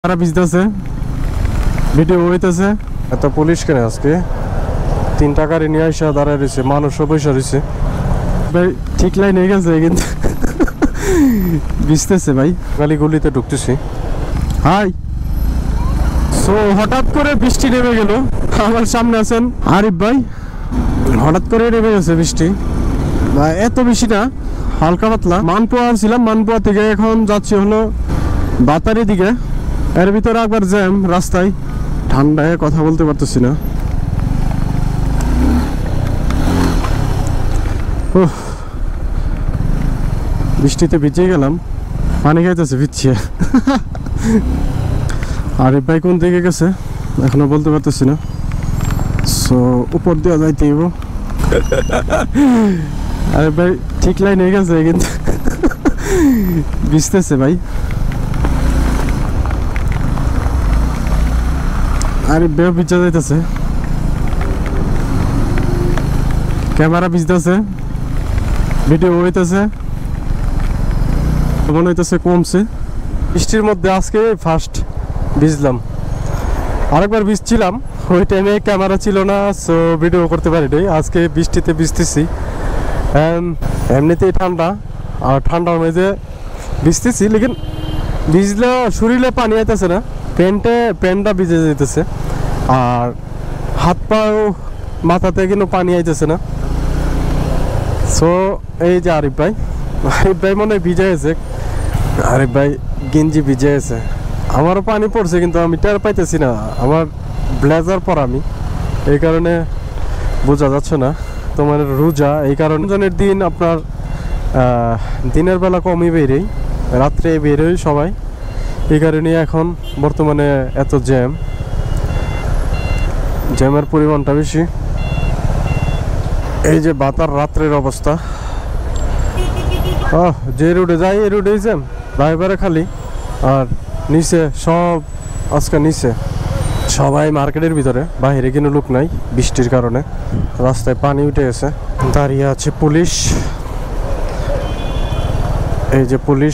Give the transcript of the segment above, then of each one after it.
তারা ভিজতেছে, ভিডিও হইতেছে। এত পুলিশ কেন আজকে? 3 টাকার নিয়ে আসা দাঁড়ায় রয়েছে, মানুষও পয়সা রয়েছে ভাই। ঠিক লাইন হয়ে গেছে কিন্তু ভিজতেছে ভাই। গালি গলিতে ঢুকতেছি। হাই, সো হঠাৎ করে বৃষ্টি নেমে গেল। আমার সামনে আছেন আরিফ ভাই। হঠাৎ করে নেমে গেছে বৃষ্টি ভাই, এত বেশি না, হালকা পাতলা। মানপুয়া ছিলাম, মানপুয়া থেকে এখন যাচ্ছি হলো বাতারি দিকে। এর ভিতরে একবার জ্যাম রাস্তায়, ঠান্ডায় কথা বলতে পারতেছি না। বৃষ্টিতে ভিজে গেলাম, পানি খাইতেছে ভিজছে। আরিফ ভাই কোন দিকে গেছে এখনো বলতে পারতেছি না। সো উপর দিয়ে যাইতে হইব। আরিফ ভাই ঠিক লাইন হয়ে গেছে কিন্তু ভিজতেছে ভাই। আরিফ ভাই ভিজা যাইতেছে, ক্যামেরা ভিজতেছে, ভিডিও হইতেছে, মনে হইতেছে কমছে। বৃষ্টির মধ্যে আজকে ফার্স্ট ভিজলাম। আরেকবার ভিজছিলাম, ওই টাইমে ক্যামেরা ছিল না, সো ভিডিও করতে পারিনি। আজকে বৃষ্টিতে ভিজতেছি, এমনিতেই ঠান্ডা, আর ঠান্ডার মধ্যে ভিজতেছি। লেকিন ভিজলে শরীরে পানি আইতেছে না, প্যান্টটা ভিজে যেতেছে, আর হাত পাও মাথাতে কিন্তু পানি আইতেছে না। সো এই যে আরিফ ভাই মনে হয় ভিজে গেছে। আরিফ ভাই গেঞ্জি ভিজে গেছে, আমারও পানি পড়ছে কিন্তু আমি টের পাইতেছি না। আমার ব্লেজার পরা আমি, এই কারণে বোঝা যাচ্ছে না। তোমার রোজা, এই কারণে রমজানের দিন আপনার দিনের বেলা কমই বেরোই, রাত্রে বেরোই সবাই, এই কারণে এখন বর্তমানে এত জ্যামের পরিমাণটা বেশি। এই যে বাতার রাত্রের অবস্থা, যে রোডে যাই এই রোডে জ্যাম, ড্রাইভারে খালি। আর নিচে সব আজকে নিচে সবাই মার্কেটের ভিতরে, বাইরে কোনো লোক নাই বৃষ্টির কারণে। রাস্তায় পানি উঠে গেছে, দাঁড়িয়ে আছে পুলিশ। এই যে পুলিশ,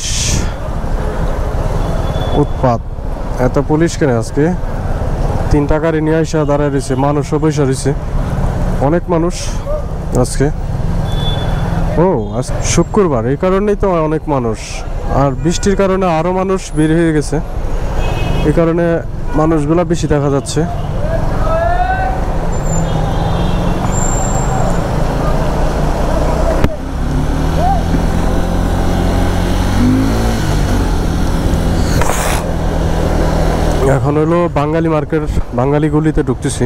উৎপাত। এত পুলিশ কেন আজকে? 3 টাকার নিয়ে আসা দাঁড়ায় রয়েছে, মানুষও পয়সা রয়েছে, অনেক মানুষ আজকে। আজ শুক্রবার, এই কারণেই তো অনেক মানুষ। আর বৃষ্টির কারণে আরো মানুষ বের হয়ে গেছে, এই কারণে মানুষগুলা বেশি দেখা যাচ্ছে। এখন হলো বাঙালি মার্কেট, বাঙালি গলিতে ঢুকতেছি।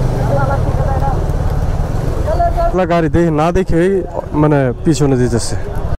গাড়ি দেখে না দেখে মানে পিছনে দিতেছে।